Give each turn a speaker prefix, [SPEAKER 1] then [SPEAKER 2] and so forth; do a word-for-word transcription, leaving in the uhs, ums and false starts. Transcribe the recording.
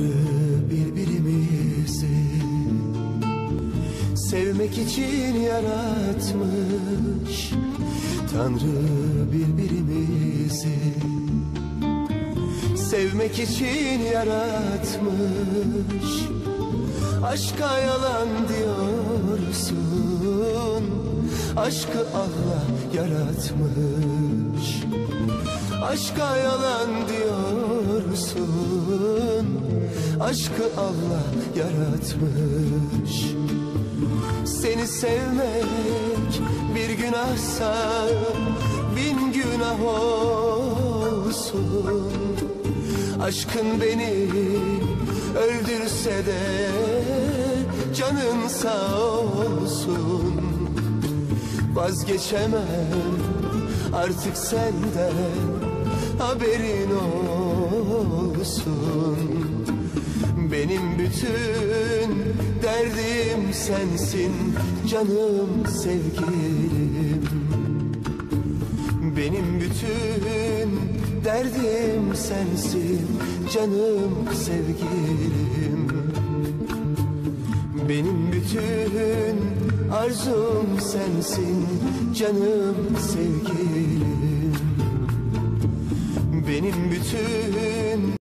[SPEAKER 1] Tanrı birbirimizi sevmek için yaratmış. Tanrı birbirimizi sevmek için yaratmış. Aşka yalan diyorsun, aşkı Allah yaratmış. Aşka yalan diyorsun, aşkı Allah yaratmış. Seni sevmek bir günahsa bin günah olsun. Aşkın beni öldürse de canın sağ olsun. Vazgeçemem artık senden, haberin olsun. Benim bütün derdim sensin canım sevgilim. Benim bütün derdim sensin canım sevgilim. Benim bütün arzum sensin canım sevgilim. Benim bütün